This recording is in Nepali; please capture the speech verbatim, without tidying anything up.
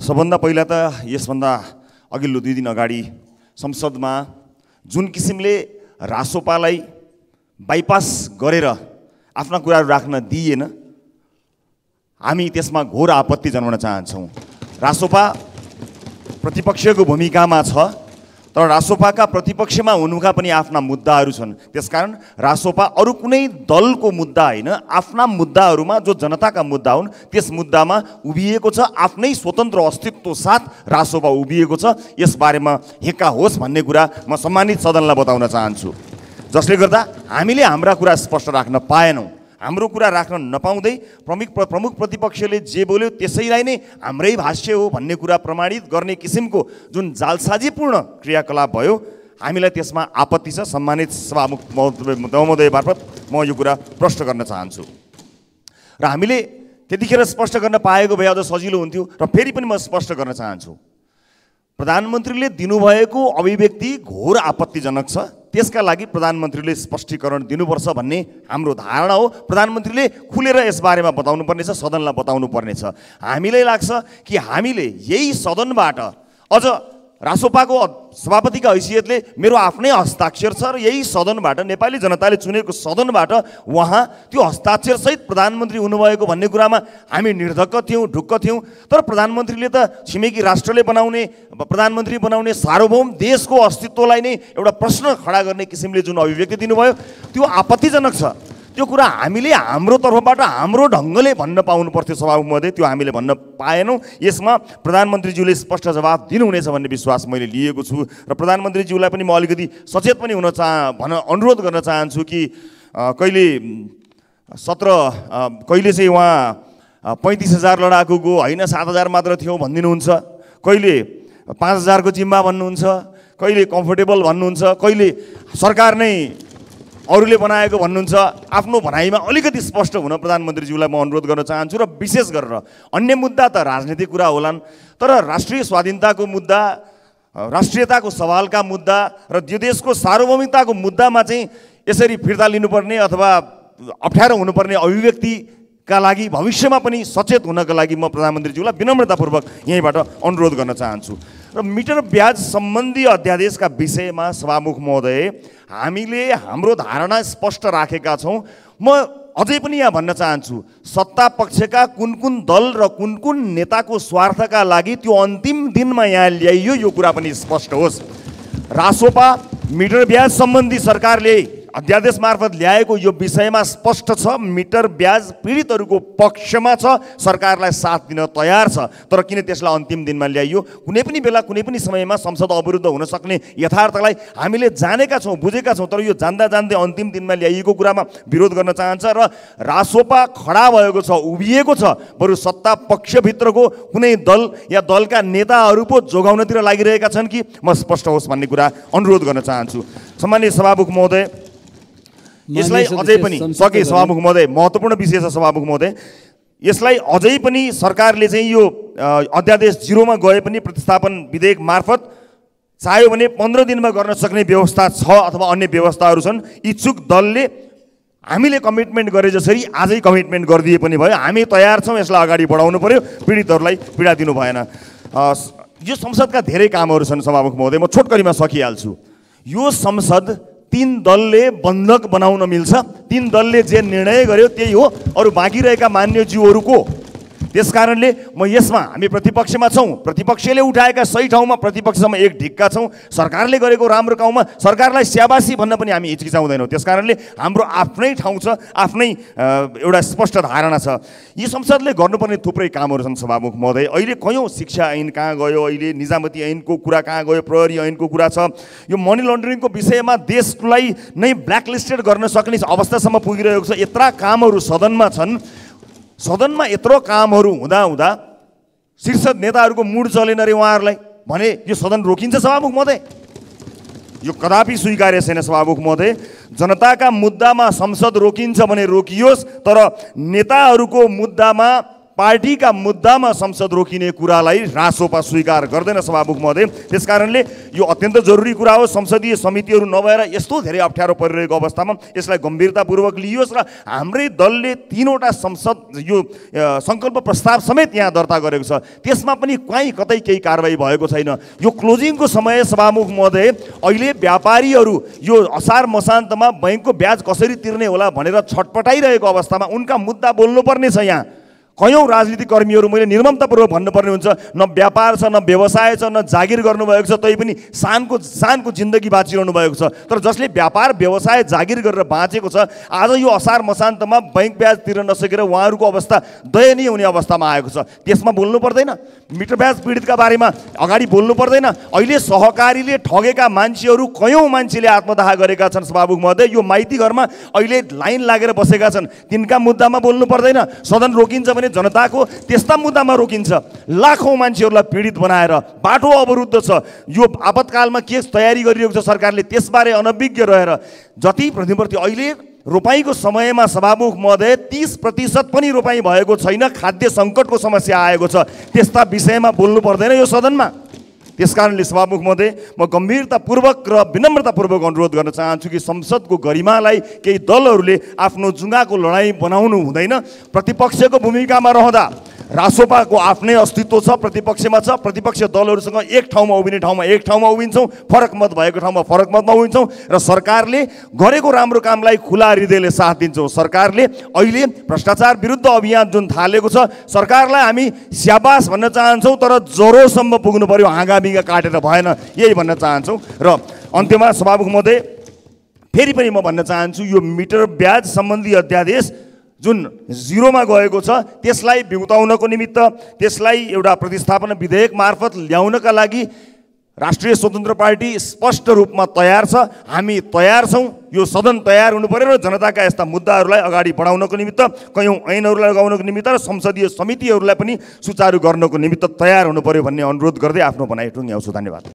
सबभन्दा पहिला त यसभन्दा अघिल्लो दुई दिन अगाडि संसदमा जुन किसिमले रासोपालाई बाइपास गरेर आफ्ना कुराहरू राख्न दिइएन, हामी त्यसमा घोर आपत्ति जनाउन चाहन्छौँ। रासोपा प्रतिपक्षको भूमिकामा छ, तर रासोपाका प्रतिपक्षमा हुनुका पनि आफ्ना मुद्दाहरू छन्। त्यसकारण रासोपा अरू कुनै दलको मुद्दा होइन, आफ्ना मुद्दाहरूमा जो जनताका मुद्दा हुन् त्यस मुद्दामा उभिएको छ। आफ्नै स्वतन्त्र अस्तित्व साथ रासोपा उभिएको छ। यसबारेमा हेक्का होस् भन्ने कुरा म सम्मानित सदनलाई बताउन चाहन्छु, जसले गर्दा हामीले हाम्रा कुरा स्पष्ट राख्न पाएनौँ। हाम्रो कुरा राख्न नपाउँदै प्रमुख प्रमुख प्रतिपक्षले जे बोल्यो त्यसैलाई नै हाम्रै भाष्य हो भन्ने कुरा प्रमाणित गर्ने किसिमको जुन जालसाजीपूर्ण क्रियाकलाप भयो, हामीलाई त्यसमा आपत्ति छ। सम्मानित सभामुख महोदय मार्फत म यो कुरा प्रश्न गर्न चाहन्छु र हामीले त्यतिखेर स्पष्ट गर्न पाएको भए अझ सजिलो हुन्थ्यो। र फेरि पनि म स्पष्ट गर्न चाहन्छु, प्रधानमन्त्रीले दिनुभएको अभिव्यक्ति घोर आपत्तिजनक छ। त्यसका लागि प्रधानमन्त्रीले स्पष्टीकरण दिनुपर्छ भन्ने हाम्रो धारणा हो। प्रधानमन्त्रीले खुलेर यसबारेमा बताउनु पर्नेछ, सदनलाई बताउनु पर्नेछ। हामीलाई लाग्छ कि हामीले यही सदनबाट अझ रासोपाको सभापतिका हैसियतले मेरो आफ्नै हस्ताक्षर छ र यही सदनबाट, नेपाली जनताले चुनेको सदनबाट उहाँ त्यो हस्ताक्षरसहित प्रधानमन्त्री हुनुभएको भन्ने कुरामा हामी निर्धक्क थियौँ, ढुक्क थियौँ। तर प्रधानमन्त्रीले त छिमेकी राष्ट्रले बनाउने प्रधानमन्त्री बनाउने सार्वभौम देशको अस्तित्वलाई नै एउटा प्रश्न खडा गर्ने किसिमले जुन अभिव्यक्ति दिनुभयो त्यो आपत्तिजनक छ। त्यो कुरा हामीले हाम्रो तर्फबाट हाम्रो ढङ्गले भन्न पाउनु पर्थ्यो सभामुख महोदय, त्यो हामीले भन्न पाएनौँ। यसमा प्रधानमन्त्रीज्यूले स्पष्ट जवाफ दिनुहुनेछ भन्ने विश्वास मैले लिएको छु र प्रधानमन्त्रीज्यूलाई पनि म अलिकति सचेत पनि हुन चाह भन्न अनुरोध गर्न चाहन्छु कि कहिले सत्र कहिले चाहिँ उहाँ पैँतिस हजार लडाकुको होइन सात हजार मात्र थियौँ भनिदिनुहुन्छ, कहिले पाँच हजारको जिम्मा भन्नुहुन्छ, कहिले कम्फोर्टेबल भन्नुहुन्छ, कहिले सरकार नै अरूले बनाएको भन्नुहुन्छ। आफ्नो भनाइमा अलिकति स्पष्ट हुन प्रधानमन्त्रीज्यूलाई म अनुरोध गर्न चाहन्छु। र विशेष गरेर अन्य मुद्दा त राजनीतिक कुरा होलान्, तर राष्ट्रिय स्वाधीनताको मुद्दा, राष्ट्रियताको सवालका मुद्दा र यो देशको सार्वभौमिकताको मुद्दामा चाहिँ यसरी फिर्ता लिनुपर्ने अथवा अप्ठ्यारो हुनुपर्ने अभिव्यक्तिका लागि भविष्यमा पनि सचेत हुनका लागि म प्रधानमन्त्रीज्यूलाई विनम्रतापूर्वक यहीँबाट अनुरोध गर्न चाहन्छु। र मिटर ब्याज सम्बन्धी अध्यादेशका विषयमा सभामुख महोदय हामीले हाम्रो धारणा स्पष्ट राखेका छौँ। म अझै पनि यहाँ भन्न चाहन्छु, सत्ता पक्षका कुन कुन दल र कुन कुन नेताको स्वार्थका लागि त्यो अन्तिम दिनमा यहाँ ल्याइयो यो कुरा पनि स्पष्ट होस्। रासोपा मिटर ब्याज सम्बन्धी सरकारले अध्यादेश मार्फत ल्याएको यो विषयमा स्पष्ट छ, मिटर ब्याज पीडितहरूको पक्षमा छ, सरकारलाई साथ दिन तयार छ। तर किन त्यसलाई अन्तिम दिनमा ल्याइयो? कुनै पनि बेला कुनै पनि समयमा संसद अवरुद्ध हुन सक्ने यथार्थलाई हामीले जानेका छौँ, बुझेका छौँ। तर यो जान्दा जान्दै अन्तिम दिनमा ल्याइएको कुरामा विरोध गर्न चाहन्छ र रासोपा खडा भएको छ, उभिएको छ। बरु सत्ता पक्षभित्रको कुनै दल या दलका नेताहरू पो जोगाउनतिर लागिरहेका छन् कि म स्पष्ट होस् भन्ने कुरा अनुरोध गर्न चाहन्छु। सम्माननीय सभामुख महोदय, यसलाई अझै पनि सके सभामुख महोदय, महत्त्वपूर्ण विषय छ सभामुख महोदय, यसलाई अझै पनि सरकारले चाहिँ यो अध्यादेश जिरोमा गए पनि प्रतिस्थापन विधेयक मार्फत चाह्यो भने पन्ध्र दिनमा गर्न सक्ने व्यवस्था छ अथवा अन्य व्यवस्थाहरू छन्। इच्छुक दलले हामीले कमिटमेन्ट गरे जसरी आजै कमिटमेन्ट गरिदिए पनि भयो, हामी तयार छौँ। यसलाई अगाडि बढाउनु पर्यो, पीडितहरूलाई पीडा दिनु भएन। यो संसदका धेरै कामहरू छन् सभामुख महोदय, म छोटकरीमा सकिहाल्छु। यो संसद तीन दलले बन्धक बनाउन मिल्छ, तीन दलले जे निर्णय गर्यो त्यही हो, अरू बाँकी रहेका मान्यज्यूहरूको। त्यस कारणले म यसमा हामी प्रतिपक्षमा छौँ, प्रतिपक्षले उठाएका सही ठाउँमा प्रतिपक्षमा एक ढिक्का छौँ, सरकारले गरेको राम्रो ठाउँमा सरकारलाई स्याबासी भन्न पनि हामी हिचकिचाउँदैनौँ। त्यस कारणले हाम्रो आफ्नै ठाउँ छ, आफ्नै एउटा स्पष्ट धारणा छ। यी संसदले गर्नुपर्ने थुप्रै कामहरू छन् सभामुख महोदय। अहिले कयौँ शिक्षा ऐन कहाँ गयो, अहिले निजामती ऐनको कुरा कहाँ गयो, प्रहरी ऐनको कुरा छ। यो मनी लन्ड्रिङको विषयमा देशलाई नै ब्ल्याकलिस्टेड गर्न सक्ने अवस्थासम्म पुगिरहेको छ। यत्रा कामहरू सदनमा छन्, सदनमा यत्रो कामहरू हुँदा हुँदा शीर्ष नेताहरूको मुड चलेन रे उहाँहरूलाई भने यो सदन रोकिन्छ सभामुख महोदय? यो कदापि स्वीकार्य छैन सभामुख महोदय। जनताका मुद्दामा संसद रोकिन्छ भने रोकियोस्, तर नेताहरूको मुद्दामा पार्टीका मुद्दामा संसद रोकिने कुरालाई रासोपा स्वीकार गर्दैन सभामुख महोदय। त्यसकारणले यो अत्यन्त जरुरी कुरा हो। संसदीय समितिहरू नभएर यस्तो धेरै अप्ठ्यारो परिरहेको अवस्थामा यसलाई गम्भीरतापूर्वक लिइयोस् र हाम्रै दलले तीनवटा संसद यो संकल्प प्रस्ताव समेत यहाँ दर्ता गरेको छ, त्यसमा पनि कहीँ कतै केही कारबाही भएको छैन। यो क्लोजिङको समय सभामुख महोदय, अहिले व्यापारीहरू यो असार मसान्तमा बैंकको ब्याज कसरी तिर्ने होला भनेर छटपटाइरहेको अवस्थामा उनका मुद्दा बोल्नुपर्ने छ। यहाँ कयौँ राजनीतिक कर्मीहरू मैले निर्ममतापूर्वक भन्नुपर्ने हुन्छ, न व्यापार छ, न व्यवसाय छ, न जागिर गर्नुभएको छ, तै पनि सानको सानको जिन्दगी बाँचिरहनु भएको छ। तर जसले व्यापार व्यवसाय जागिर गरेर बाँचेको छ, आज यो असार मसान्तमा बैंक ब्याज तिर्न नसकेर उहाँहरूको अवस्था दयनीय हुने अवस्थामा आएको छ। त्यसमा बोल्नु पर्दैन? मिटर ब्याज पीडितका बारेमा अगाडि बोल्नु पर्दैन? अहिले सहकारीले ठगेका मान्छेहरू कयौँ मान्छेले आत्मदाह गरेका छन् सभामुख महोदय। यो माइती घरमा अहिले लाइन लागेर बसेका छन्, तिनका मुद्दामा बोल्नु पर्दैन? सदन रोकिन्छ भने जनताको त्यस्ता मुद्दामा रोकिन्छ। लाखौँ मान्छेहरूलाई पीडित बनाएर बाटो अवरुद्ध छ। यो आपतकालमा के तयारी गरिरहेको छ सरकारले त्यसबारे अनभिज्ञ रहेर जति प्रतिवर्ती अहिले रोपाईँको समयमा सभामुख महोदय तीस प्रतिशत पनि रोपाईँ भएको छैन, खाद्य सङ्कटको समस्या आएको छ। त्यस्ता विषयमा बोल्नु पर्दैन यो सदनमा? त्यसकारणले सभामुख महोदय, म गम्भीरतापूर्वक र विनम्रतापूर्वक अनुरोध गर्न चाहन्छु कि संसदको गरिमालाई केही दलहरूले आफ्नो जुङ्गाको लडाइँ बनाउनु हुँदैन। प्रतिपक्षको भूमिकामा रहँदा रासोपाको आफ्नै अस्तित्व छ, प्रतिपक्षमा छ। प्रतिपक्ष दलहरूसँग एक ठाउँमा उभिने ठाउँमा एक ठाउँमा उभिन्छौँ, फरक मत भएको ठाउँमा फरक मतमा उभिन्छौँ र सरकारले गरेको राम्रो कामलाई खुला हृदयले साथ दिन्छौँ। सरकारले अहिले भ्रष्टाचार विरुद्ध अभियान जुन थालेको छ, सरकारलाई हामी स्याबास भन्न चाहन्छौँ, तर जरोसम्म पुग्नु पर्यो, हाँगाबिगा काटेर भएन, यही भन्न चाहन्छौँ। र अन्त्यमा सभामुख महोदय फेरि पनि म भन्न चाहन्छु, यो मिटर ब्याज सम्बन्धी अध्यादेश जुन जिरोमा गएको छ त्यसलाई बिउताउनको निमित्त, त्यसलाई एउटा प्रतिस्थापन विधेयक मार्फत ल्याउनका लागि राष्ट्रिय स्वतन्त्र पार्टी स्पष्ट रूपमा तयार छ। हामी तयार छौँ। यो सदन तयार हुनु पर्यो र जनताका यस्ता मुद्दाहरूलाई अगाडि बढाउनको निमित्त, कयौँ ऐनहरूलाई लगाउनको निमित्त र संसदीय समितिहरूलाई पनि सुचारू गर्नको निमित्त तयार हुनु पर्यो भन्ने अनुरोध गर्दै आफ्नो भनाइ टुङ्ग्याउँछु। धन्यवाद।